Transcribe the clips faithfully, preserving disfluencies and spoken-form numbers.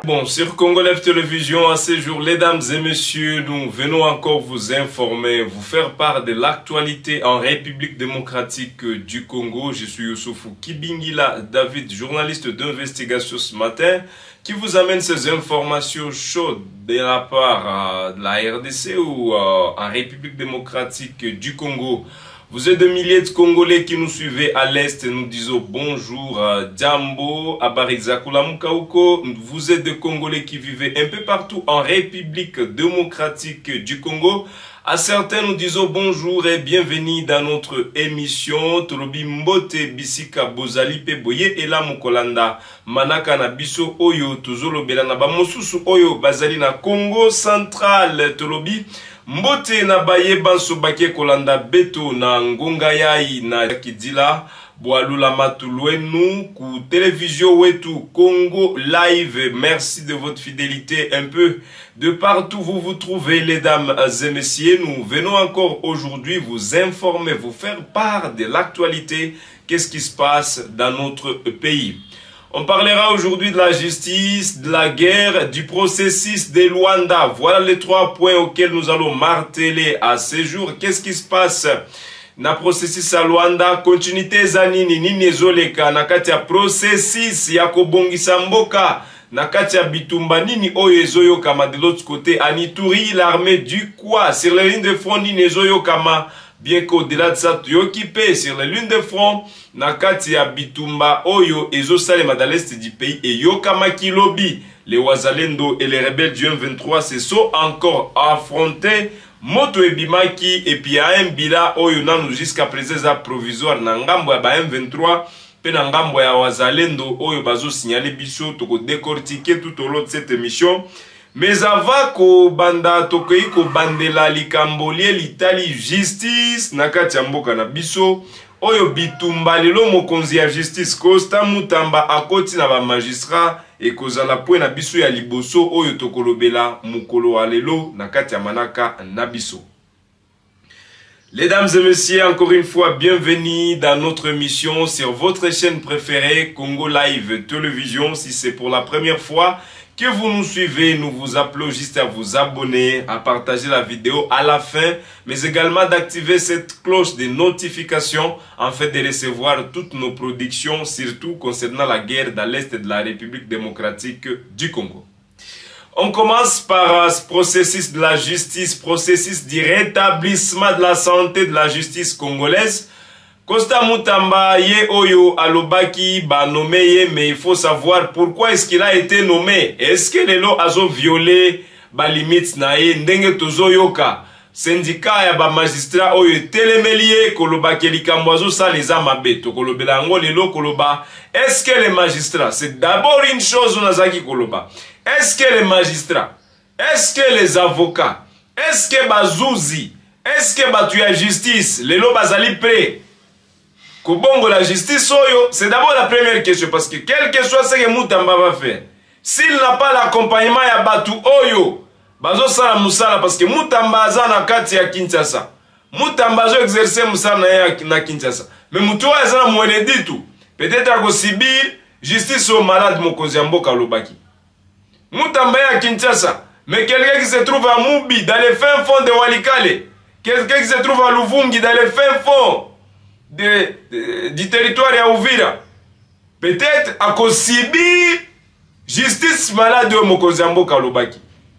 Bon, sur Congo Live Télévision, à ce jour, mesdames et messieurs, nous venons encore vous informer, vous faire part de l'actualité en République démocratique du Congo. Je suis Youssoufou Kibingila David, journaliste d'investigation ce matin, qui vous amène ces informations chaudes de la part de la R D C ou en République démocratique du Congo. Vous êtes des milliers de Congolais qui nous suivez à l'Est. Nous disons bonjour à Djambo, à Barizakula Mukauko. Vous êtes des Congolais qui vivez un peu partout en République démocratique du Congo. À certains, nous disons bonjour et bienvenue dans notre émission. Tolobi Mbote Bisika Bozali Peboye et la Mukolanda. Manaka na biso Oyo, Tozolo Belana Bamosusu Oyo, Bazali na Congo Central. Tolobi Mbote na baye banso bake kolanda beto na ngonga yai na kidila boalula matulwenu ku télévision wetu Congo Live. Merci de votre fidélité un peu de partout vous vous trouvez, les dames et messieurs. Nous venons encore aujourd'hui vous informer, vous faire part de l'actualité. Qu'est-ce qui se passe dans notre pays? On parlera aujourd'hui de la justice, de la guerre, du processus de Luanda. Voilà les trois points auxquels nous allons marteler à ce jour. Qu'est-ce qui se passe na processus à Luanda? Continuité zanini nini ezoleka na kati ya processus ya kobongisa mboka na kati ya bitumba nini oyo ezoyokama de l'autre côté Anituri, l'armée du quoi sur les lignes de front nini ezoyokama. Bien qu'au-delà de ça, tu es occupé sur les lunes de front, nakati ya bitumba oyo ezo salema dans l'est du pays et yokama kilobi. Les Wazalendo et les rebelles du M vingt-trois se sont encore affrontés. Moto ebimaki et puis à un bila oyo nanu jusqu'à présent provisoire na ngambo ya ba M vingt-trois pe na ngambo ya Wazalendo oyo bazo signaler biso toko décortiquer tout au long de cette émission. Mais avant ko banda tokei ko bandela likambo litali justice nakati ya mboka na biso oyo bitumba lelo mokonzi ya justice Costa Mutamba akoti na ba magistrat e kozala po na biso ya liboso oyo tokolobela mukolo wa lelo nakati ya manaka na biso. Les dames et messieurs, encore une fois, bienvenue dans notre émission sur votre chaîne préférée, Congo Live Télévision. Si c'est pour la première fois que vous nous suivez, nous vous appelons juste à vous abonner, à partager la vidéo à la fin, mais également d'activer cette cloche de notification afin de recevoir toutes nos productions, surtout concernant la guerre dans l'Est de la République démocratique du Congo. On commence par ce processus de la justice, processus du rétablissement de la santé de la justice congolaise. Costa Mutamba ye oyo alobaki ba nommé ye, mais il faut savoir pourquoi est-ce qu'il a été nommé. Est-ce que lelo azo violé ba limite na ye ndenge tozo yoka syndicat ya ba magistrat oyo telemelie kolobaki likambo azo saleza mabe to kolobela ngo lelo koloba. Est-ce que les magistrats, c'est d'abord une chose on azaki koloba. Est-ce que les magistrats, est-ce que les avocats, est-ce que bazouzi, est-ce que batu ya justice lelo bazali prêt Kobongo la justice oyo, c'est d'abord la première question parce que quel que soit ce que Mutamba va faire, s'il n'a pas l'accompagnement ya batu oyo, bazo sala musala parce que Mutamba aza na kati ya Kinshasa. Mutamba azo exercer musala na ya na Kinshasa. Mais mutuwa aza na mwene ditu. Peut-être ako sibir justice au malade mokonzi ya mboka lobaki. Mutamba ya Kinshasa, mais quelqu'un qui se trouve à Mubi dans les fins fonds de Walikale, quelqu'un qui se trouve à Luvungi dans les fins fonds De, de, du territoire ya Uvira, peut-être à Kosibi justice malade au Mokozambo Kalobaki.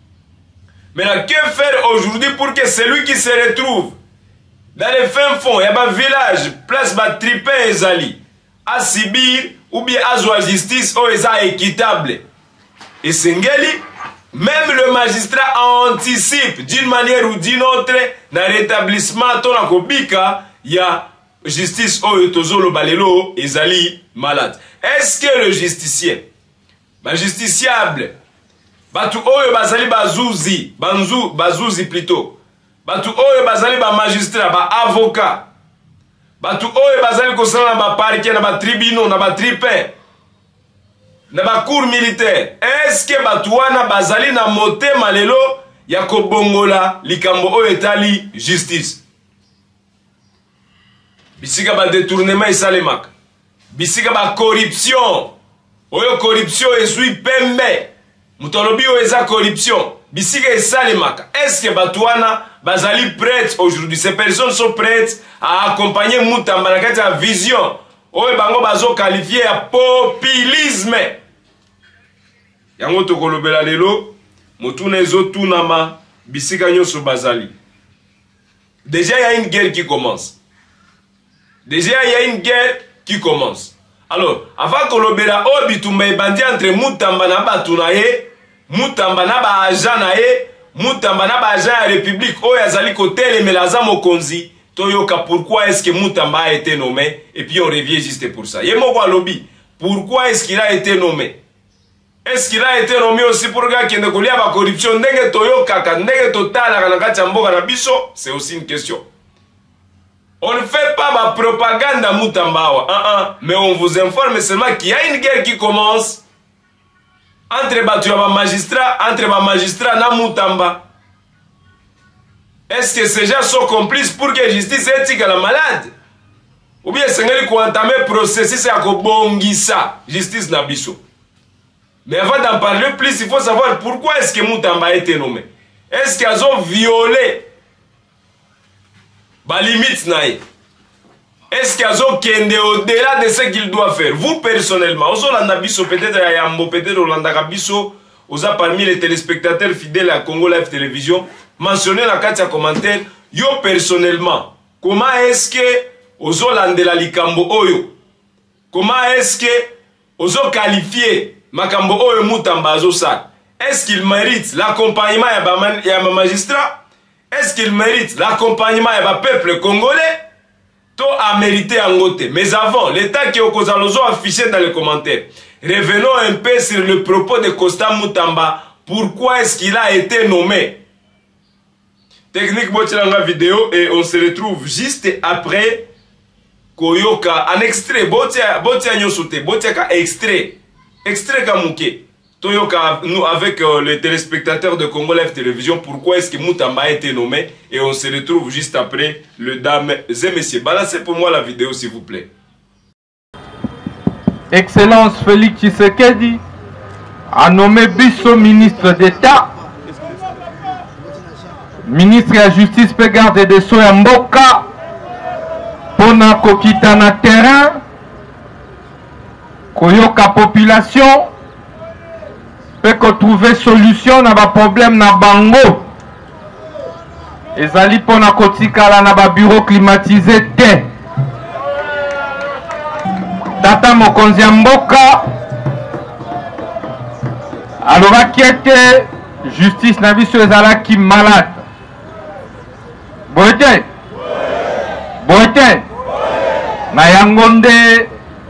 Mais que faire aujourd'hui pour que celui qui se retrouve dans les fins fonds, il y a un village, place ba tripin ezali, à Sibir ou bien à Zoa justice ou eza équitable. Et Sengeli, même le magistrat anticipe d'une manière ou d'une autre dans le rétablissement ton akobika, il y a justice oyo tozolo balelo ezali malade. Est-ce que le justicier, ba justiciable, batu oyo bazali bazouzi, banzu bazouzi plutôt, batu oyo bazali ba magistrat, ba avocat, batu oyo bazali kosala na ba parquet, na ba tribunaux, na ba tripin, na ba cour militaire, est-ce que batu wana bazali na motema lelo ya kobongola likambo oyo etali justice? Bisika ba détournement esalemaka. Bisika ba corruption. Oyo corruption ezui pembe. Mutolobi o eza corruption. Bisika esalemaka. Est-ce que Batouana bazali prête aujourd'hui? Ces personnes sont prêtes à accompagner Mutamba na kati ya vision. Oye bango bazo qualifié à populisme. Yango tokolobela lelo, motuna ezo tunama bisika nyonso bazali. Déjà il y a une guerre qui commence. Déjà il y a une guerre qui commence. Alors, avant kolobela o bitumba ebandi entre Mutamba na Batuna ye, Mutamba na ba agent na ye, Mutamba na ba agent ya République o yazali kotel melaza mokonzi, toyoka pourquoi est-ce que Mutamba a été nommé et puis on revient juste pour ça. Yemo kwa lobby, pourquoi est-ce qu'il a été nommé? Est-ce qu'il a été nommé aussi pour gars qui ne connaît pas la corruption? Ndenge toyoka ka ndenge total na kati ya mboka na biso, c'est aussi une question. On ne fait pas ma propagande à Mutambawa, hein, hein, mais on vous informe seulement qu'il y a une guerre qui commence entre les magistrats, entre les magistrats et Mutamba. Est-ce que ces gens sont complices pour que la justice éthique la malade? Ou bien c'est qu'ils ont entamé le processus à Kobongisa, justice Nabiso. Mais avant d'en parler plus, il faut savoir pourquoi est-ce que Mutamba a été nommé. Est-ce qu'ils ont violé la limite? Est-ce qu'ils ont kende au-delà de ce qu'ils doivent faire? Vous personnellement, aux Holanda Bisso, peut-être à Yambo, peut-être au Holanda Bisso, aux parmi les téléspectateurs fidèles à Congo Live Télévision, mentionnez la carte à commentaire, yo personnellement, comment est-ce que aux Hollandais la Likambo Oyo? Comment est-ce que aux ont qualifié Makambo Oyo Mutamba Zosa? Est-ce qu'il mérite l'accompagnement de ma magistrat? Est-ce qu'il mérite l'accompagnement du peuple congolais? Tout a mérité en côté. Mais avant, l'État qui est au Kozalozo affiché dans les commentaires. Revenons un peu sur le propos de Costa Mutamba. Pourquoi est-ce qu'il a été nommé? Technique Botilanga vidéo et on se retrouve juste après Koyoka. Un extrait. Botia Botia Nyosote. Botia ka extrait. Extrait Kamouke. Toyoka, nous avec euh, les téléspectateurs de Congo Live Télévision, pourquoi est-ce que Mutamba a été nommé? Et on se retrouve juste après, le dames et messieurs. Balancez pour moi la vidéo s'il vous plaît. Excellence Félix Tshisekedi a nommé Bisso ministre d'État, ministre de la Justice, pe garde de Sceaux ya mboka, pona kokita na terrain, koyoka population, peut trouver solution na ba problème na bango. Ezali pona kotikala na ba bureau climatisé te. Tata mokonzi ya mboka alobaki ete justice na biso ezalaki malade. Boye te? Boye te? Na yango nde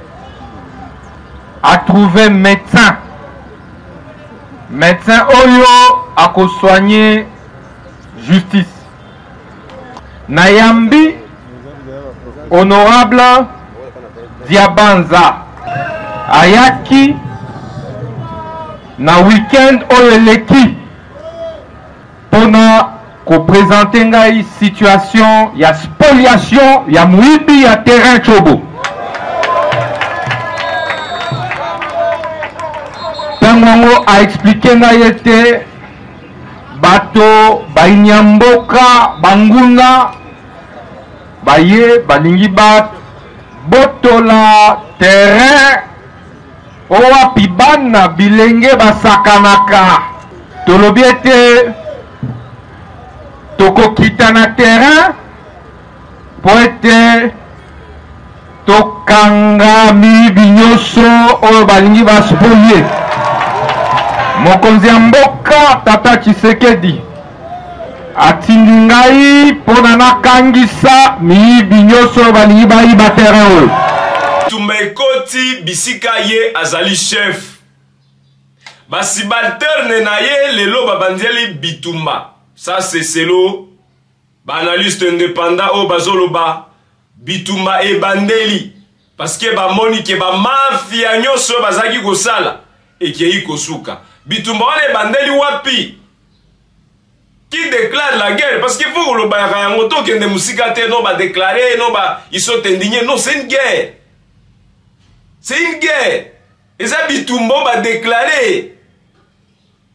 a trouvé médecin. Médecin Oyo a soigné justice. Nayambi honorable Diabanza Ayaki na week-end Oyo leki pona ko présenter ngai situation ya spoliation ya muibi ya terrain chobo. Tango a expliqué na yete bato bainyamboka banguna baye balingi bat botola terrain owa pibana bilenge basakanaka tolobi ete tokokita na terrain po ete tokanga miyibi nyonso oyo balingi baspolier. Mokonzi ya mboka Tata Tshisekedi atindi ngai pona nakangisa miyibi nyonso balingi bayiba terrain oyo. Bitumba ekoti bisika ye azali chef. Basibalterne na ye lelo babandieli Bitumba. Ça c'est selo banaliste indépendant o bazoloba Bitumba e bandeli parce que ba moni ke ba mafia nyonso bazaki kosala et ki yi kosuka. Bitumba wane bandeli wapi? Qui déclare la guerre? Parce qu'il faut que le Bayarangoto qui est musicate non va déclarer, non va ils sont indignés. Non, c'est une guerre. C'est une guerre. Et ça Bitumba va déclarer.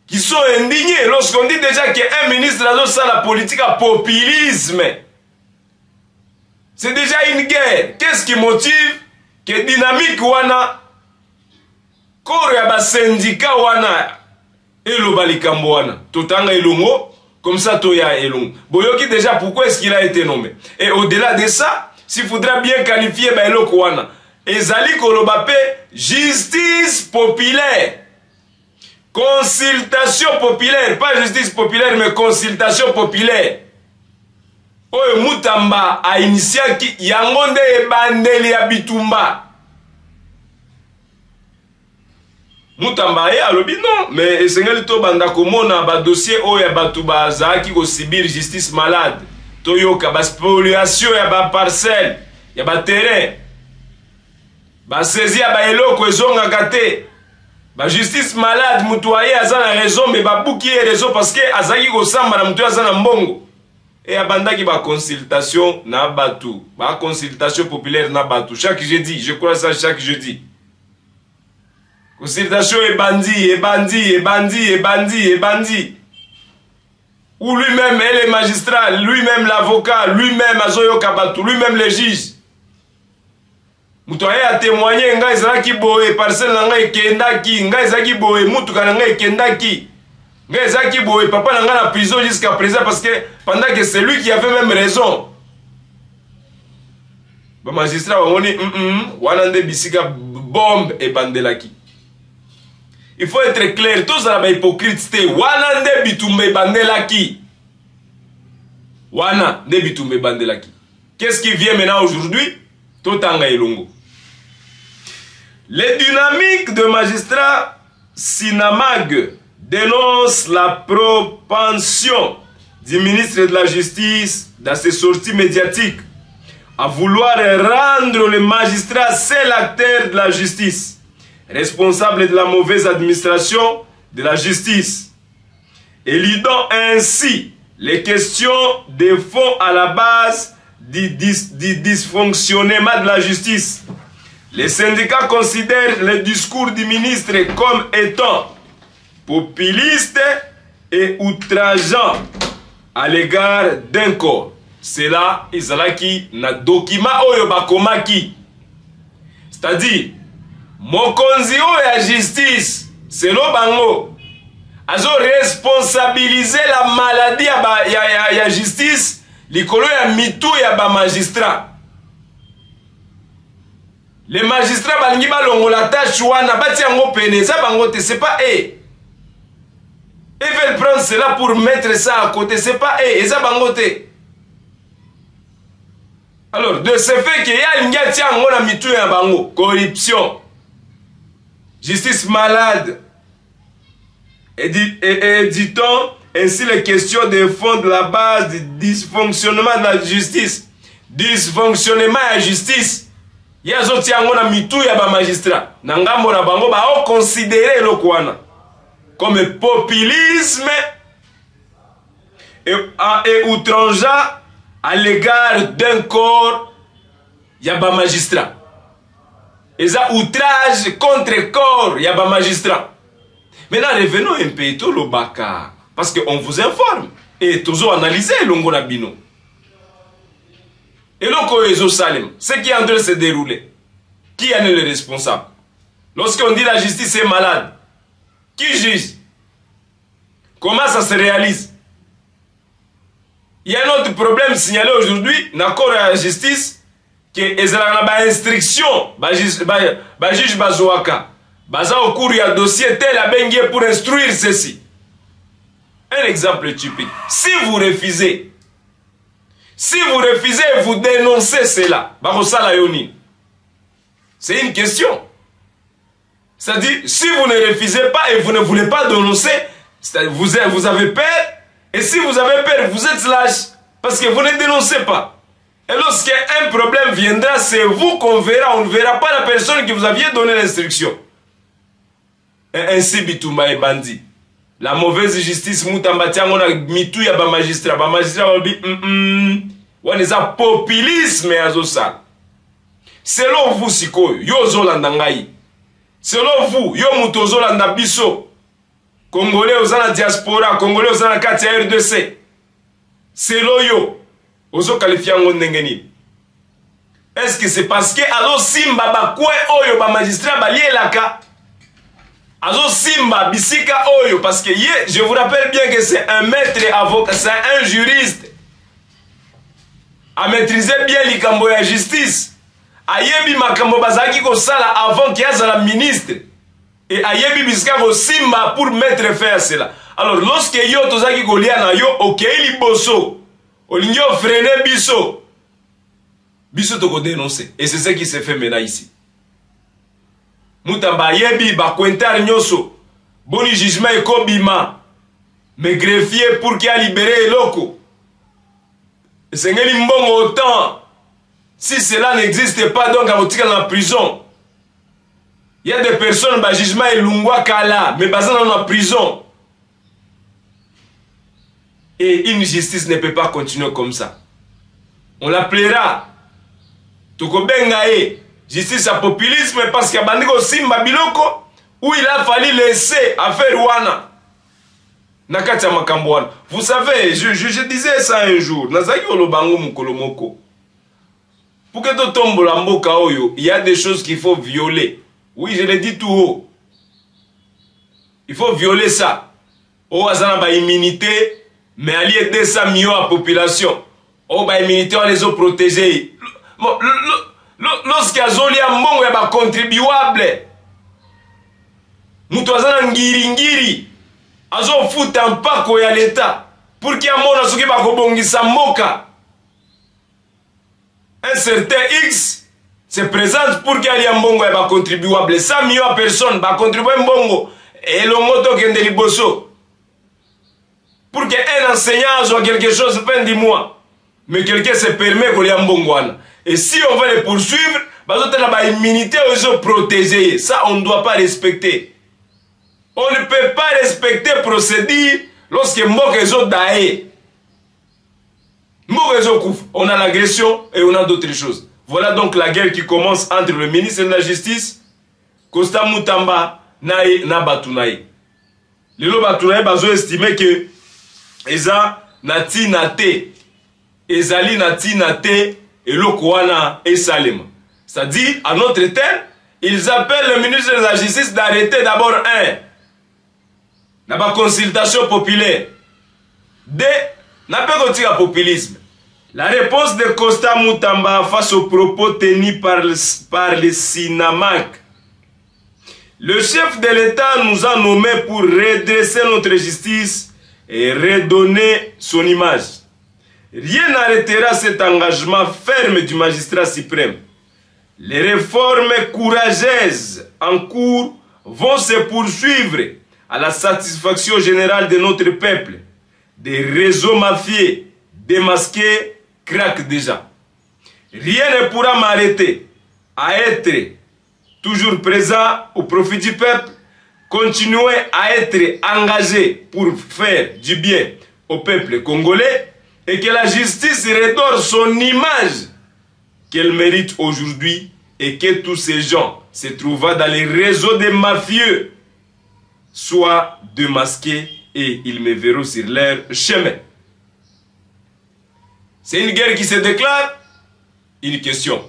qui sont indignés lorsqu'on dit déjà qu'un ministre a ça la politique à populisme. C'est déjà une guerre. Qu'est-ce qui motive que dynamique wana corps ya ba syndicat wana elo balikambo wana totanga elongo comme ça toya elongo. Boyoki déjà pourquoi est-ce qu'il a été nommé. Et au-delà de ça, s'il faudra bien qualifier ba eloko wana ezali koloba pe justice populaire. Consultation populaire, pas justice populaire, mais consultation populaire. Oyo Mutamba a initié qui yangonde ebandeli ya bitumba. Mutamba ya alobi non, mais esengeli to banda komona ba dossier oyo batu ba zaki ko subir justice malade. Toyoka ba spoliation ya ba parcelle, ya ba terrain. Ba saisi ya ba eloko ezonga kate. Ba justice malade mutuaye azana raison mais ba buki raison parce que azaki ko samba na mutu azana mbongo et abandaki ba consultation na batu ba consultation populaire na batu chaque jeudi, je crois ça chaque jeudi. Consultation et bandit et bandit et bandit et bandit et bandit ou lui-même et les magistrats, lui-même l'avocat, lui-même azoyoka batu, lui-même les juges. Mutuaye a témoigné nga ezalaki boye parcelle na nga ekendaki nga ezalaki boye mutuka na nga ekendaki nga ezalaki boye papa na nga na prison jusqu'à présent parce que pendant que c'est lui qui avait même raison. Ba magistrat bamoni mm -mm, wana nde bisika bombe ebandelaki. Il faut être clair, tous za ba hypocrite te wana nde bitumba ebandelaki. Wana nde bitumba ebandelaki. Qu'est-ce qui vient maintenant aujourd'hui? Totanga elongo. Les dynamiques de magistrats Sinamag dénoncent la propension du ministre de la Justice dans ses sorties médiatiques à vouloir rendre le magistrat seul acteur de la justice, responsable de la mauvaise administration de la justice, éludant ainsi les questions de fond à la base du, dis, du dysfonctionnement de la justice. Les syndicats considèrent le discours du ministre comme étant populiste et outrageant à l'égard d'un corps. C'est là, Izalaki na document oyo bakomaki. C'est-à-dire, mokonzi oyo ya justice, c'est lo bango. Azo responsabiliser la maladie ya, ba, ya, ya, ya justice, likolo ya mitu ya ba magistrat. Les magistrats balingi balongo la tâche wana bati yango pene ça bango te c'est pas eux. Ils veulent prendre cela pour mettre ça à côté, c'est pas eux, ça bango te. Alors de ce fait que ya linga tia yango na mitu ya bango, corruption, justice malade, et, et, et dit-on ainsi les questions de fond de la base du dysfonctionnement de la justice. Dysfonctionnement de la justice. Il y a des gens qui ont magistrat. Nangambo na bango ba o considérer le kwana comme populisme et, et outrageant à l'égard d'un corps yaba magistrat. Et ça outrage contre corps yaba magistrat. Maintenant revenons un peu tout le baka parce que on vous informe et toujours analyser l'ongo na bino. Et l'Okoezo Salem, ce qui est en train de se dérouler, qui en est le responsable? Lorsqu'on dit la justice est malade, qui juge? Comment ça se réalise? Il y a un autre problème signalé aujourd'hui, d'accord à la justice, que les instructions, le juge Bazouaka, baza au cours du dossier tel à Bengué pour instruire ceci. Un exemple typique. Si vous refusez, si vous refusez, vous dénoncez cela. C'est une question. C'est-à-dire, si vous ne refusez pas et vous ne voulez pas dénoncer, vous, vous avez peur. Et si vous avez peur, vous êtes lâche. Parce que vous ne dénoncez pas. Et lorsqu'un problème viendra, c'est vous qu'on verra. On ne verra pas la personne qui vous aviez donné l'instruction. Et ainsi, Bitumba et bandit. La mauvaise justice, Moutambati, on a mis tout, il y a des magistrats. Les magistrats ont dit, on a un populisme à ça. Selon vous, Siko, yo zolandangai. Selon vous, yo muto zolanda biso. Congolais aux la diaspora, Congolais aux la kati R D C. C'est loyo. Ozo qualifié en ndengeni. Est-ce que c'est parce que azo simba ba kwe oyo ba magistrat ba lié la ka? Azo simba bisika oyo parce que ye, je vous rappelle bien que c'est un maître avocat, c'est un juriste. A maîtriser bien likambo ya justice. Ayebi makambo bazaki ko sala avant qu'il y ait la ministre. Et ayebi bisika ko simba pour mettre fin à cela. Alors lorsque yo tozaki ko lia na yo okei liboso, olingyo freiner biso. Biso toko dénoncer. Et c'est ce qui se fait maintenant ici. Moutamba yebi ba kwentar nyoso. Boni jugement e kobima. Me greffier pour qu'il a libéré eloko. Et c'est ngeli mbongo autant. Si cela n'existe pas, donc à votre dans la prison. Il y a des personnes, bah, jugement et lungwa kala, mais basé dans la prison. Et une justice ne peut pas continuer comme ça. On l'appellera Tokobengae, justice à populisme, parce qu'il y a Bandiko Simba Biloko, où il a fallu laisser affaire Wana. Nakatia Makambouane. Vous savez, je, je, je disais ça un jour. Nazaki Olobango Mukolomoko. Pour que tu tombes la mboka oyo, il y a des choses qu'il faut violer. Oui, je l'ai dit tout haut. Il faut violer ça. Oh, azana ba immunité, mais ali aider ça mieux à la population. Oh, ba immunité, on les a protégés. Lorsqu'il y a zoli a mbongo ya ba contribuable, mutu azana ngiri ngiri, azo futa mpako ya l'État, pour qu'il y a mona soki ba kobongisa mboka. Un certain X se présente pour qu'il y ait un bongo et un contribuable. cent millions de personnes va contribuer un bongo et le moto qui est de liboso. Pour qu'un enseignant soit quelque chose fin du mois. Mais quelqu'un se permet qu'il y ait un bongo. Et si on veut les poursuivre, on a une immunité protégée. Ça, on ne doit pas respecter. On ne peut pas respecter le procédé lorsque Mbok est daé. On a l'agression et on a d'autres choses. Voilà donc la guerre qui commence entre le ministre de la Justice, Costa Moutamba, Nae, Nabatunae. Les Batunae ont estimé que Eza Nati Nate, Ezali Nati Nate, et Lokouana et Salem. C'est-à-dire, à notre terme, ils appellent le ministre de la Justice d'arrêter d'abord un, la consultation populaire. Deux, n'a pas continué à populisme. La réponse de Costa Moutamba face aux propos tenus par le, par le Sinamac. Le chef de l'État nous a nommés pour redresser notre justice et redonner son image. Rien n'arrêtera cet engagement ferme du magistrat suprême. Les réformes courageuses en cours vont se poursuivre à la satisfaction générale de notre peuple. Des réseaux mafieux démasqués craquent déjà. Rien ne pourra m'arrêter à être toujours présent au profit du peuple, continuer à être engagé pour faire du bien au peuple congolais et que la justice redore son image qu'elle mérite aujourd'hui et que tous ces gens se trouvant dans les réseaux des mafieux soient démasqués et ils me verront sur leur chemin. C'est une guerre qui se déclare. Une question.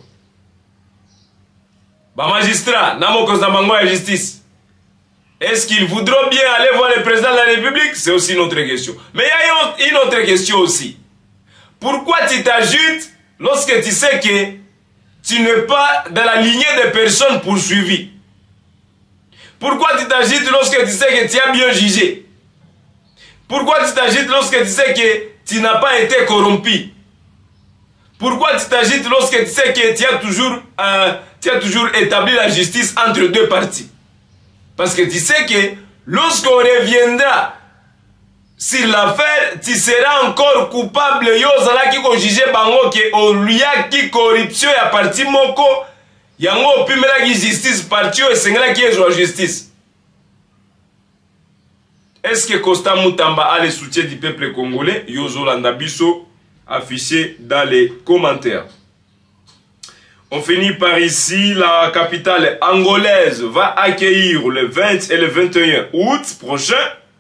Bah magistrat, Namoko Zamango et justice. Est-ce qu'ils voudront bien aller voir le président de la République? C'est aussi une autre question. Mais il y a une autre question aussi. Pourquoi tu t'ajoutes lorsque tu sais que tu n'es pas dans la lignée des personnes poursuivies? Pourquoi tu t'agites lorsque tu sais que tu as bien jugé? Pourquoi tu t'agites lorsque tu sais que tu n'as pas été corrompu? Pourquoi tu t'agites lorsque tu sais que tu as toujours, euh, tu as toujours établi la justice entre deux parties? Parce que tu sais que lorsqu'on reviendra sur l'affaire, tu seras encore coupable. Yozala qui ko jugé bango que olia qui corruption ya parti moko yango pimela qui justice parti et sengela qui est justice. Est-ce que Costa Moutamba a le soutien du peuple congolais? Yozo Landabiso affiché dans les commentaires. On finit par ici, la capitale angolaise va accueillir le vingt et le vingt et un août prochain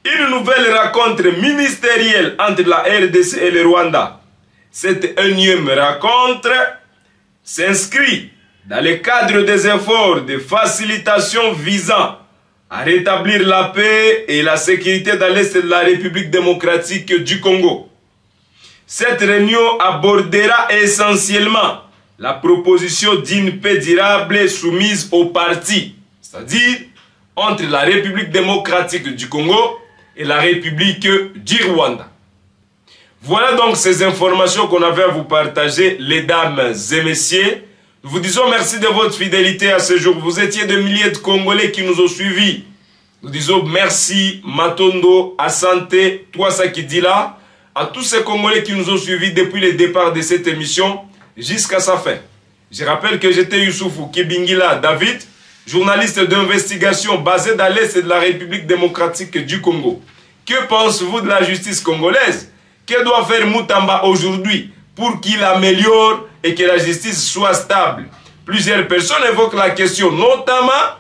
une nouvelle rencontre ministérielle entre la R D C et le Rwanda. Cette énième rencontre s'inscrit dans le cadre des efforts de facilitation visant à rétablir la paix et la sécurité dans l'Est de la République démocratique du Congo. Cette réunion abordera essentiellement la proposition d'une paix durable soumise aux partis, c'est-à-dire entre la République démocratique du Congo et la République du Rwanda. Voilà donc ces informations qu'on avait à vous partager, les dames et messieurs. Nous vous disons merci de votre fidélité à ce jour. Vous étiez des milliers de Congolais qui nous ont suivis. Nous disons merci Matondo, Asante, toi ça qui dit là, à tous ces Congolais qui nous ont suivis depuis le départ de cette émission jusqu'à sa fin. Je rappelle que j'étais Youssoufou Kibingila David, journaliste d'investigation basé dans l'Est de la République démocratique du Congo. Que pensez-vous de la justice congolaise? Que doit faire Moutamba aujourd'hui pour qu'il améliore et que la justice soit stable? Plusieurs personnes évoquent la question, notamment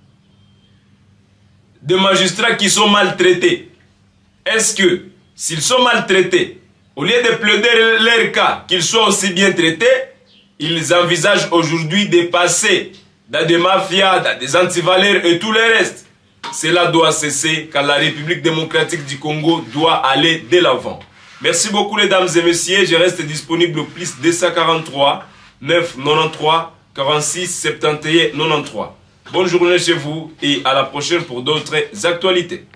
de magistrats qui sont maltraités. Est-ce que, s'ils sont maltraités, au lieu de plaider leur cas, qu'ils soient aussi bien traités, ils envisagent aujourd'hui de passer dans des mafias, dans des antivaleurs et tout le reste? Cela doit cesser car la République démocratique du Congo doit aller de l'avant. Merci beaucoup les dames et messieurs, je reste disponible au plus deux cent quarante-trois, neuf cent quatre-vingt-treize, quarante-six, soixante et onze, quatre-vingt-treize. Bonne journée chez vous et à la prochaine pour d'autres actualités.